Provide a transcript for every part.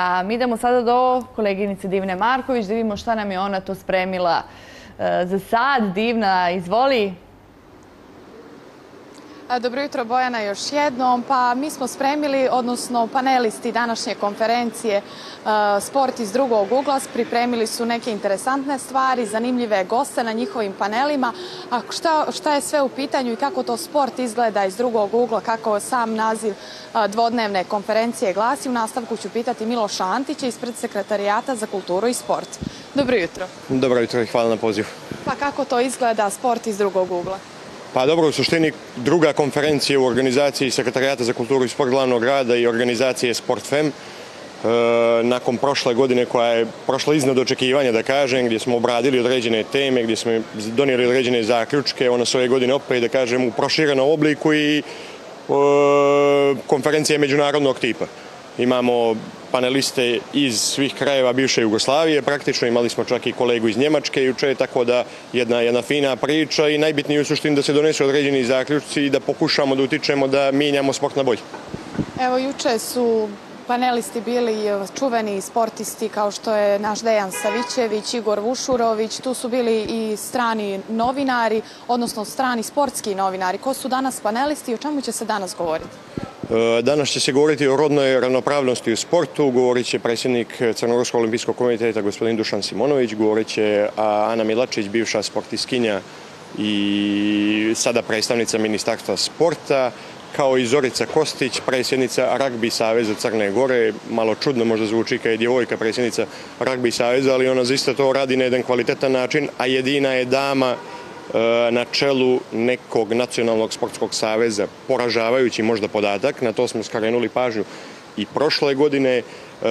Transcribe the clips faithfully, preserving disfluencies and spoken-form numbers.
A mi idemo sada do koleginice Divne Marković, da vidimo šta nam je ona to spremila za sad. Divna, izvoli. Dobro jutro, Bojana, još jednom. Pa mi smo spremili, odnosno panelisti današnje konferencije Sport iz drugog ugla, pripremili su neke interesantne stvari, zanimljive goste na njihovim panelima. A šta, šta je sve u pitanju i kako to sport izgleda iz drugog ugla, kako sam naziv dvodnevne konferencije glasi, u nastavku ću pitati Miloša Antića ispred Sekretarijata za kulturu i sport. Dobro jutro. Dobro jutro i hvala na pozivu. Pa kako to izgleda sport iz drugog ugla? Pa dobro, u suštini druga konferencija u organizaciji Sekretarijata za kulturu i sport glavnog grada i organizacije Sportfem. E, nakon prošle godine koja je prošla iznad očekivanja, da kažem, gdje smo obradili određene teme, gdje smo donijeli određene zaključke, ona su ove godine opet, da kažem, u proširenom obliku i e, konferencije međunarodnog tipa. Imamo paneliste iz svih krajeva bivše Jugoslavije, praktično imali smo čak i kolegu iz Njemačke juče, tako da jedna, jedna fina priča i najbitnije u suštini da se donesu određeni zaključci i da pokušamo da utičemo da mijenjamo sport na bolje. Evo, juče su panelisti bili čuveni sportisti kao što je naš Dejan Savićević, Igor Vušurović, tu su bili i strani novinari, odnosno strani sportski novinari. Ko su danas panelisti i o čemu će se danas govoriti? Danas će se govoriti o rodnoj ravnopravnosti u sportu, govorit će predsjednik Crnogorskog olimpijskog komiteta gospodin Dušan Simonović, govorit će Ana Milačić, bivša sportiskinja i sada predstavnica Ministarstva sporta, kao i Zorica Kostić, predsjednica Ragbi saveza Crne Gore. Malo čudno možda zvuči kad je djevojka predsjednica Ragbi saveza, ali ona zaista to radi na jedan kvalitetan način, a jedina je dama na čelu nekog nacionalnog sportskog saveza. Poražavajući možda podatak, na to smo skrenuli pažnju i prošle godine.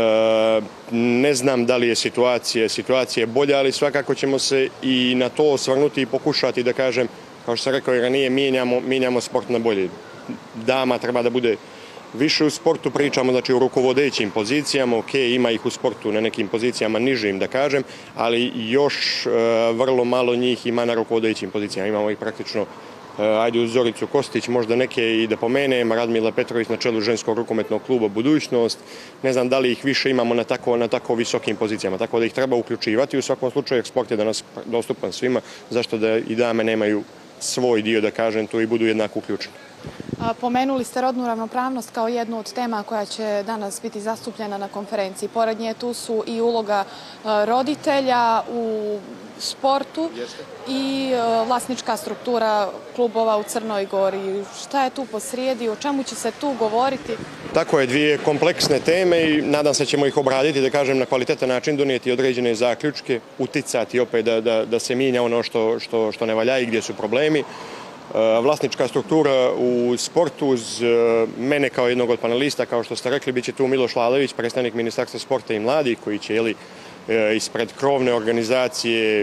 Ne znam da li je situacija, situacija bolja, ali svakako ćemo se i na to osvrnuti i pokušati da kažem, kao što sam rekao i ranije, mijenjamo, mijenjamo sport na bolje. Dama treba da bude više u sportu, pričamo znači o rukovodećim pozicijama, ok, ima ih u sportu na nekim pozicijama nižim, da kažem, ali još e, vrlo malo njih ima na rukovodećim pozicijama. Imamo ih praktično, e, ajde uz Zoricu Kostić, možda neke i da pomenem, Radmila Petrović na čelu ženskog rukometnog kluba Budućnost, ne znam da li ih više imamo na tako, na tako visokim pozicijama, tako da ih treba uključivati. U svakom slučaju sport je danas dostupan svima, zašto da i dame nemaju svoj dio, da kažem, tu i budu jednako uključeni. Pomenuli ste rodnu ravnopravnost kao jednu od tema koja će danas biti zastupljena na konferenciji. Pored nje tu su i uloga roditelja u sportu i vlasnička struktura klubova u Crnoj Gori. Šta je tu posrijedi, o čemu će se tu govoriti? Tako je, dvije kompleksne teme i nadam se ćemo ih obraditi, da kažem, na kvalitetan način, donijeti određene zaključke, uticati opet da, da, da se mijenja ono što, što, što ne valja i gdje su problemi. Vlasnička struktura u sportu, uz mene kao jednog od panelista, kao što ste rekli, bit će tu Miloš Lalović, predstavnik Ministarstva sporta i mladih, koji će jeli, ispred krovne organizacije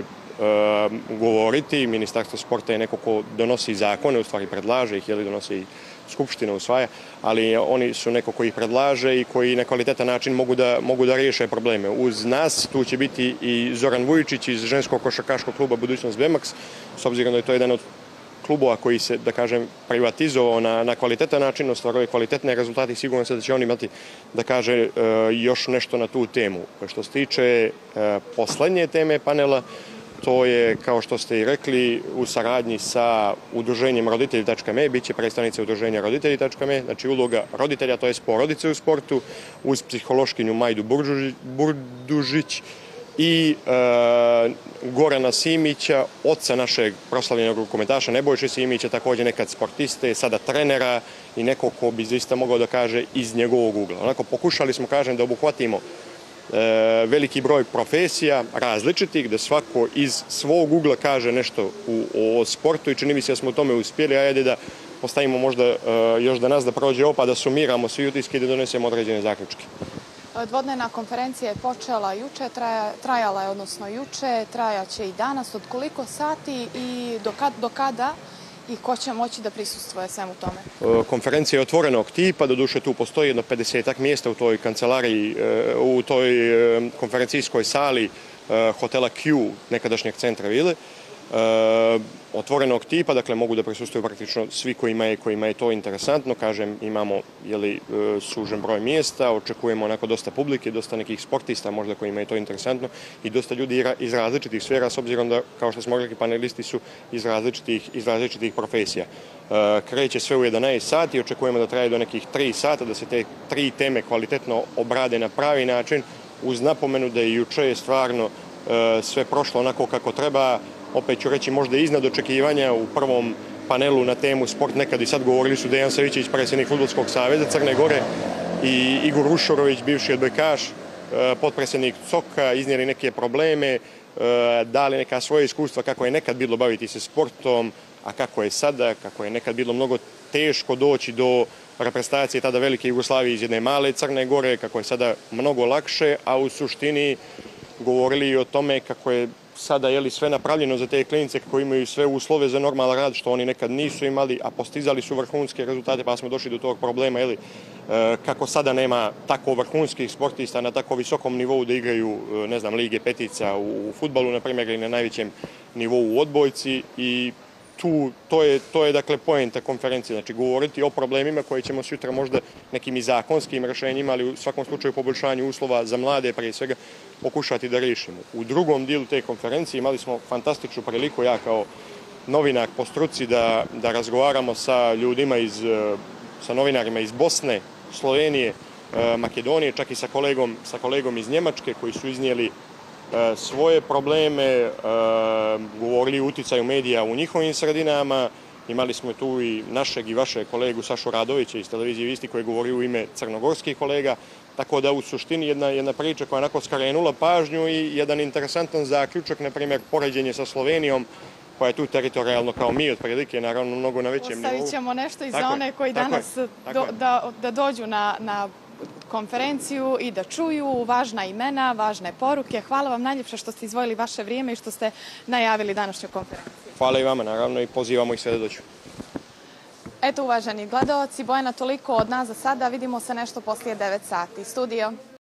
govoriti. Ministarstvo sporta je neko ko donosi zakone, u stvari predlaže ih, jeli, donosi Skupština, usvaja, ali oni su neko koji ih predlaže i koji na kvalitetan način mogu da, mogu da riješe probleme. Uz nas tu će biti i Zoran Vujičić iz ženskog košarkaškog kluba Budućnost Bemax, s obzirom da je to jedan od klubova koji se, da kažem, privatizovao na, na kvalitetan način, ostvaruje kvalitetne rezultate i sigurno se da će on imati, da kaže, još nešto na tu temu. Što se tiče poslednje teme panela, to je, kao što ste i rekli, u saradnji sa udruženjem roditelji tačka me, bit će predstavnica udruženja roditelji tačka me, znači uloga roditelja, to je porodice u sportu, uz psihološkinju Majdu Burdužić i e, Gorana Simića, oca našeg proslavljenog rukometaša Nebojše Simića, također nekad sportiste, sada trenera i nekog ko bi zaista mogao da kaže iz njegovog ugla. Onako, pokušali smo, kažem, da obuhvatimo e, veliki broj profesija različitih, da svako iz svog ugla kaže nešto u, o sportu i čini mi se da smo u tome uspjeli, a ajde da postavimo možda e, još da nas da prođe ovo pa da sumiramo svi utiske i da donesemo određene zaključke. Dvodnevna konferencija je počela juče, traja, trajala je, odnosno juče, trajaće i danas. Od koliko sati i do, kad, do kada i ko će moći da prisustvuje svemu tome? Konferencija je otvorenog tipa, doduše tu postoji jedno pedesetak mjesta u toj kancelariji, u toj konferencijskoj sali hotela Q, nekadašnjeg centra Vile. otvorenog tipa, dakle mogu da prisustvuju praktično svi kojima je, kojima je to interesantno. Kažem, imamo jeli, sužen broj mjesta, očekujemo onako dosta publike, dosta nekih sportista možda kojima je to interesantno i dosta ljudi iz različitih sfera, s obzirom da, kao što smo rekli, panelisti su iz različitih, iz različitih profesija. Kreće sve u jedanaest sati, očekujemo da traje do nekih tri sata, da se te tri teme kvalitetno obrade na pravi način, uz napomenu da je juče stvarno sve prošlo onako kako treba. Opet ću reći možda iznad očekivanja. U prvom panelu na temu sport nekad i sad govorili su Dejan Savićević, predsjednik Fudbalskog saveza Crne Gore, i Igor Rušorović, bivši odbojkaš, potpredsjednik C O K-a, iznijeli neke probleme, dali neka svoje iskustva kako je nekad bilo baviti se sportom, a kako je sada, kako je nekad bilo mnogo teško doći do reprezentacije tada velike Jugoslavije iz jedne male Crne Gore, kako je sada mnogo lakše, a u suštini govorili i o tome kako je sada je li sve napravljeno za te klinice, kako imaju sve uslove za normalan rad, što oni nekad nisu imali, a postizali su vrhunske rezultate, pa smo došli do tog problema, je li, kako sada nema tako vrhunskih sportista na tako visokom nivou da igraju, ne znam, lige petica u fudbalu, na primjer, ili na najvećem nivou u odbojci. I tu, to je, to je dakle poenta konferencije, znači govoriti o problemima koje ćemo sutra možda nekim i zakonskim rješenjima, ali u svakom slučaju poboljšanju uslova za mlade prije svega pokušati da riješimo. U drugom dijelu te konferencije imali smo fantastičnu priliku, ja kao novinar po struci, da, da razgovaramo sa ljudima iz, sa novinarima iz Bosne, Slovenije, Makedonije, čak i sa kolegom, sa kolegom iz Njemačke koji su iznijeli svoje probleme, govorili o uticaju medija u njihovim sredinama. Imali smo tu i našeg i vašeg kolegu Sašu Radovića iz televizije Visti koji govori u ime crnogorskih kolega. Tako da u suštini jedna, jedna priča koja je onako skrenula pažnju i jedan interesantan zaključak, na primjer poređenje sa Slovenijom, koja je tu teritorijalno kao mi otprilike, naravno mnogo na većem nivou. Ostavit ćemo nešto i za one koji danas do, da, da dođu na, na konferenciju i da čuju važna imena, važne poruke. Hvala vam najljepše što ste izdvojili vaše vrijeme i što ste najavili današnju konferenciju. Hvala i vama, naravno, i pozivamo ih sve da dođu. Eto, uvaženi gledaoci, Bojana, toliko od nas za sada. Vidimo se nešto poslije devet sati. Studio.